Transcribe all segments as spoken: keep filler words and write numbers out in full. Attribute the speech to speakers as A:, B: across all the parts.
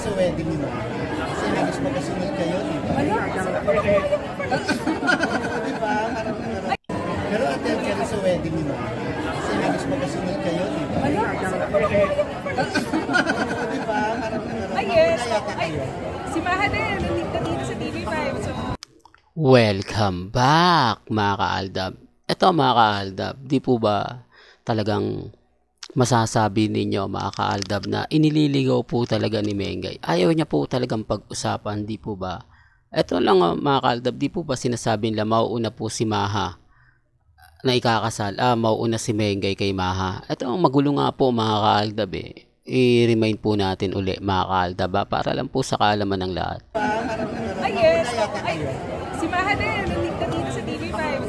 A: sa wedding ni Mama. Kasi halos magkasunod kayo, di ba? Di ba? Parang ano. Pero attend ka rin sa wedding ni Mama. Kasi halos magkasunod kayo, di ba? Di ba? Parang ano.
B: Ay, yes.
A: Magkayaka
B: Ay,
A: kayo.
B: si Maha din, nandito dito sa T V five. So,
C: Welcome back mga kaaldab. Ito mga kaaldab, di po ba talagang masasabi ninyo mga kaaldab na inililigaw po talaga ni Mengay? Ayaw niya po talagang pag-usapan, di po ba? Ito lang uh, mga kaaldab, di po ba sinasabi nila mauuna po si Maha na ikakasal, ah mauuna si Mengay kay Maha. Ito ang magulo nga po mga kaaldab eh. I-remind po natin uli mga kaaldab ah, para lang po sa kaalaman ng lahat.
B: ay, yes. Ay, si Maha din, nandito dito sa T V five.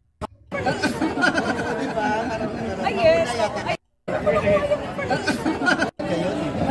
A: Di ba? Parang ano.
B: Ay, yes. Ay,
A: Kayo, di ba?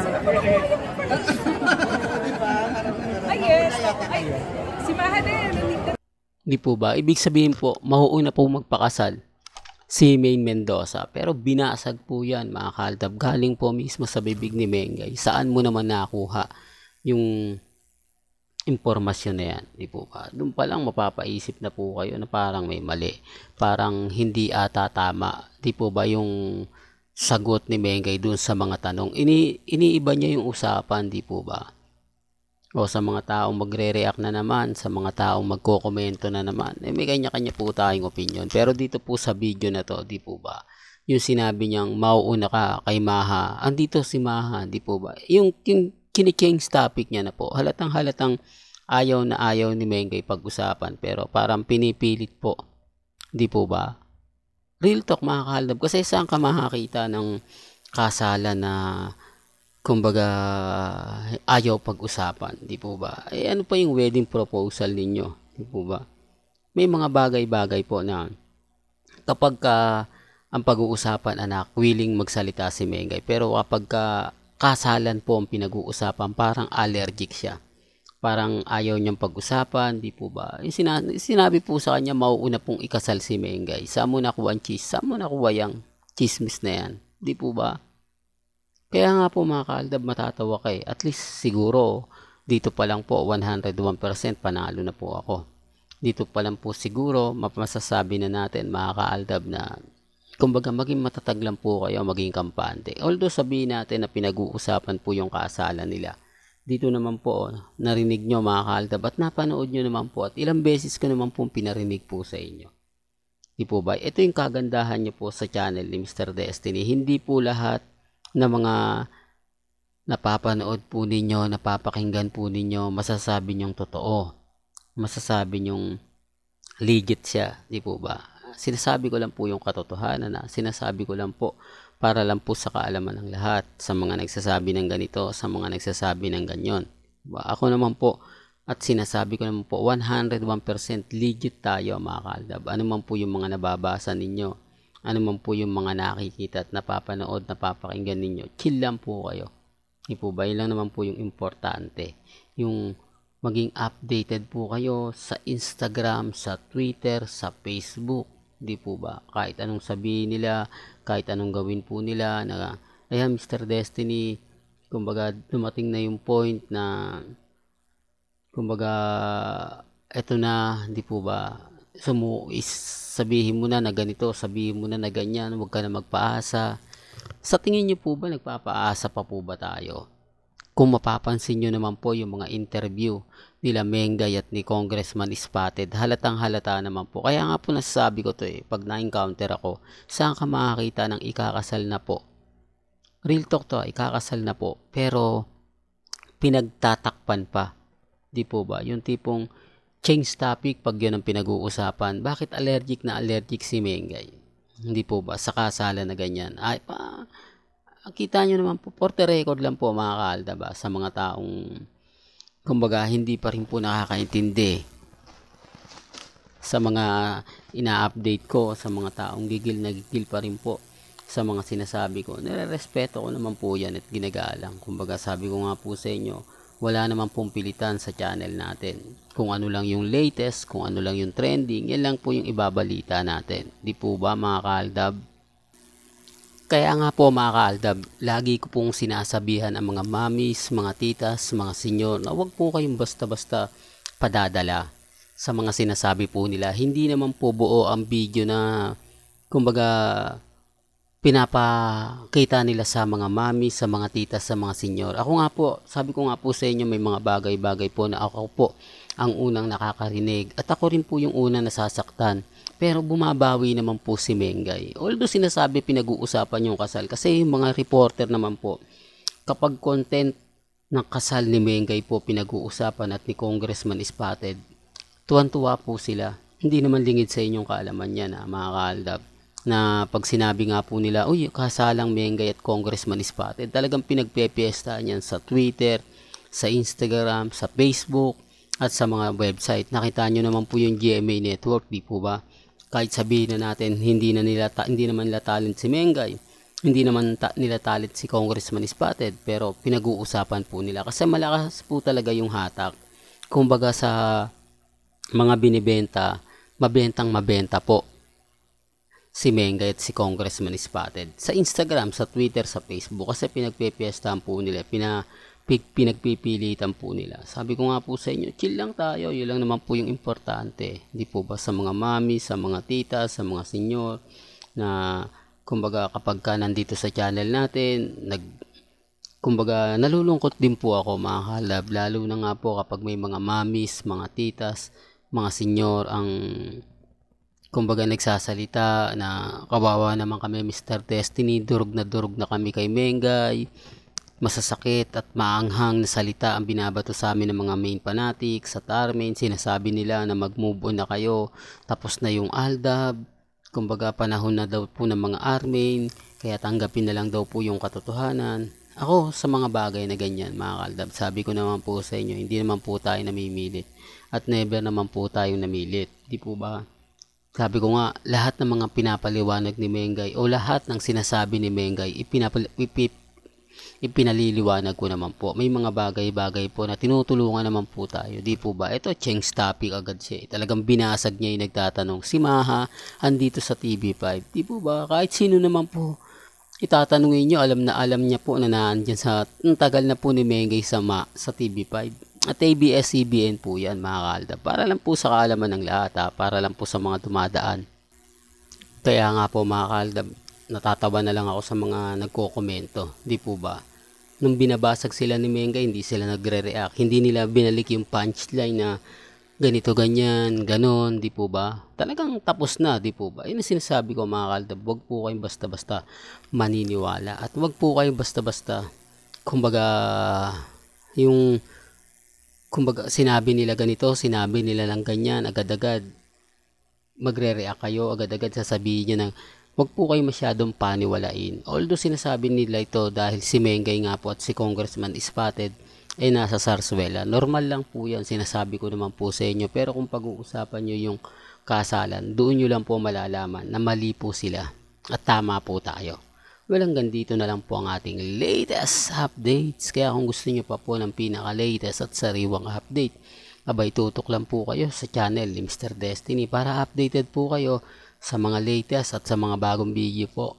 A: Di ba? Parang ano.
B: ay, yes.
A: Magkayaka
B: Ay,
A: kayo.
B: si Maha din, nandito.
C: Di po ba? Ibig sabihin po, mauuna po magpakasal si Maine Mendoza. Pero binasag po yan mga kaaldab. Galing po mismo sa bibig ni Mengay. Saan mo naman nakuha yung impormasyon na yan? Di po ba? Doon pa lang mapapaisip na po kayo na parang may mali. Parang hindi ata tama. Di po ba yung sagot ni Mengay doon sa mga tanong? Ini, iniiba niya yung usapan, di po ba? O sa mga taong magre-react na naman, sa mga taong magko-komento na naman, eh, may kanya-kanya po tayong opinion. Pero dito po sa video na to, di po ba, yung sinabi niyang mauuna ka kay Maha, andito si Maha, di po ba, yung, yung kini-change topic niya na po, halatang halatang ayaw na ayaw ni Mengay pag-usapan, pero parang pinipilit po, di po ba? Real talk mga kaaldab, kasi saan ka makakita ng kasalan na kumbaga ayaw pag-usapan, di po ba? Eh ano pa yung wedding proposal ninyo, di po ba? May mga bagay-bagay po na kapag ka ang pag-uusapan anak, willing magsalita si Mengay, pero kapag ka kasalan po ang pinag-uusapan, parang allergic siya. Parang ayaw niyang pag-usapan, di po ba? Yung sinabi, sinabi po sa kanya, mauuna pong ikasal si Mengay. Saan mo nakuha ang cheese? Saan mo nakuha yung chismis na yan? Di po ba? Kaya nga po mga kaaldab, matatawa kay. At least siguro, dito pa lang po, one hundred one percent panalo na po ako. Dito pa lang po siguro, masasabi na natin mga kaaldab na, kumbaga maging matatag lang po kayo, maging kampante. Although sabihin natin na pinag-uusapan po yung kasalan nila. Dito naman po, narinig nyo mga kaaldab at napanood nyo naman po at ilang beses ko naman po pinarinig po sa inyo. Di po ba? Ito yung kagandahan nyo po sa channel ni Mister Destiny. Hindi po lahat na mga napapanood po ninyo, napapakinggan po ninyo, masasabi nyong totoo. Masasabi nyong legit siya, di po ba? Sinasabi ko lang po yung katotohanan na, sinasabi ko lang po para lang po sa kaalaman ng lahat, sa mga nagsasabi ng ganito, sa mga nagsasabi ng ganyan. Diba? Ako naman po, at sinasabi ko naman po, one hundred one percent legit tayo mga kaaldab. Ano man po yung mga nababasa ninyo, ano man po yung mga nakikita at napapanood, napapakinggan ninyo, chill lang po kayo. Di po ba? Yun lang naman po yung importante. Yung maging updated po kayo sa Instagram, sa Twitter, sa Facebook. Di po ba? Kahit anong sabihin nila, kahit anong gawin po nila, na, ayan Mister Destiny, kumbaga dumating na yung point na, kumbaga, eto na, di po ba? Sumu is sabihin mo na na ganito, sabihin mo na na ganyan, huwag ka na magpaasa. Sa tingin niyo po ba nagpapaasa pa po ba tayo? Kung mapapansin niyo naman po yung mga interview nila Mengay at ni Congressman Spotted, halatang halata naman po. Kaya nga po nasasabi ko to eh, pag na-encounter ako, saan ka makakita ng ikakasal na po? Real talk to, ikakasal na po. Pero pinagtatakpan pa. Di po ba? Yung tipong change topic pag yun ang pinag-uusapan. Bakit allergic na allergic si Mengay? Hindi po ba? Sa kasalan na ganyan. Ay pa, kita nyo naman po, for the record lang po mga kaalda ba, sa mga taong, kumbaga, hindi pa rin po nakakaintindi sa mga ina-update ko, sa mga taong gigil na gigil pa rin po sa mga sinasabi ko. Nire-respeto ko naman po yan at ginagalang. Kumbaga, sabi ko nga po sa inyo, wala naman pong pilitan sa channel natin. Kung ano lang yung latest, kung ano lang yung trending, yan lang po yung ibabalita natin. Di po ba mga kaaldab? Kaya nga po mga kaaldab, lagi ko pong sinasabihan ang mga mamis, mga titas, mga senyor na huwag po kayong basta-basta padadala sa mga sinasabi po nila. Hindi naman po buo ang video na kumbaga pinapakita nila sa mga mami, sa mga titas, sa mga senyor. Ako nga po, sabi ko nga po sa inyo, may mga bagay-bagay po na ako po ang unang nakakarinig. At ako rin po yung unang nasasaktan. Pero bumabawi naman po si Mengay. Although sinasabi pinag-uusapan yung kasal. Kasi yung mga reporter naman po, kapag content ng kasal ni Mengay po pinag-uusapan at ni Congressman Spotted, tuwan-tuwa po sila. Hindi naman lingid sa inyong kaalaman yan, ha, mga kaaldab. Na pag sinabi nga po nila, uy, kasalang Mengay at Congressman Spotted, talagang pinagpepiestahan yan sa Twitter, sa Instagram, sa Facebook, at sa mga website. Nakita nyo naman po yung G M A Network, di po ba? Kahit sabihin na natin, hindi na nila, hindi naman nila talent si Mengay, hindi naman ta- nila talent si Congressman Spotted, pero pinag-uusapan po nila. Kasi malakas po talaga yung hatak. Kumbaga sa mga binibenta, mabentang mabenta po si Mengay at si Congressman Spotted sa Instagram, sa Twitter, sa Facebook, kasi pinagpepiestahan po nila, pina, pinagpipilitan po nila. Sabi ko nga po sa inyo, chill lang tayo, yun lang naman po yung importante, di po ba, sa mga mami, sa mga tita, sa mga senyor, na kumbaga kapag ka nandito sa channel natin, nag kumbaga nalulungkot din po ako mga kalab, lalo na nga po kapag may mga mamis, mga titas, mga senyor ang kumbaga nagsasalita na kawawa naman kami Mister Destiny, durog na durog na kami kay Mengay, masasakit at maanghang na salita ang binabato sa amin ng mga main fanatics at armin. Sinasabi nila na mag-move on na kayo, tapos na yung Aldab, kumbaga panahon na daw po ng mga armin, kaya tanggapin na lang daw po yung katotohanan. Ako sa mga bagay na ganyan mga kaaldab, sabi ko naman po sa inyo, hindi naman po tayo namimilit at never naman po tayong namilit, di po ba? Sabi ko nga, lahat ng mga pinapaliwanag ni Mengay o lahat ng sinasabi ni Mengay, ipinapal, ipip, ipinaliliwanag ko naman po. May mga bagay-bagay po na tinutulungan naman po tayo. Di po ba? Ito, change topic agad siya. Talagang binasag niya yung nagtatanong. Si Maha, andito sa T V five. Di po ba? Kahit sino naman po itatanungin nyo, alam na alam niya po na naandyan sa, ang tagal na po ni Mengay sa, ma, sa T V five. At A B S C B N po yan mga kaaldab. Para lang po sa kaalaman ng lahat, ha? Para lang po sa mga dumadaan. Kaya nga po mga kaaldab, natatawa na lang ako sa mga nagko-komento. Di po ba? Nung binabasag sila ni Mengay, hindi sila nagre-react. Hindi nila binalik yung punchline na ganito, ganyan, ganon. Di po ba? Talagang tapos na, di po ba? Yun ang sinasabi ko mga kaaldab. Huwag po kayong basta-basta maniniwala. At huwag po kayong basta-basta, kumbaga, yung kumbaga sinabi nila ganito, sinabi nila lang ganyan, agad-agad magre-react kayo, agad-agad sasabihin nyo ng wag po kayo masyadong paniwalain. Although sinasabi nila ito dahil si Mengay nga po at si Congressman Spotted ay nasa Sarsuela. Normal lang po yan, sinasabi ko naman po sa inyo. Pero kung pag-uusapan nyo yung kasalan, doon nyo lang po malalaman na mali po sila at tama po tayo. Well, hanggang dito na lang po ang ating latest updates. Kaya kung gusto nyo pa po ng pinaka-latest at sariwang update, abay tutok lang po kayo sa channel ni Mister Destiny para updated po kayo sa mga latest at sa mga bagong video po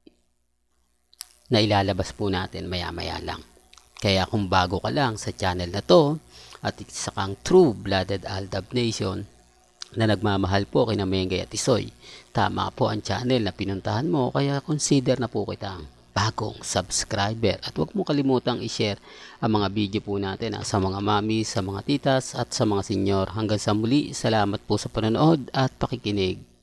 C: na ilalabas po natin maya-maya lang. Kaya kung bago ka lang sa channel na to at isa kang true-blooded Aldab Nation na nagmamahal po kina Mengay at Isoy, tama po ang channel na pinuntahan mo, kaya consider na po kitang bagong subscriber. At huwag mo kalimutang i-share ang mga video po natin ha, sa mga mami, sa mga titas at sa mga senyor. Hanggang sa muli, salamat po sa panonood at pakikinig.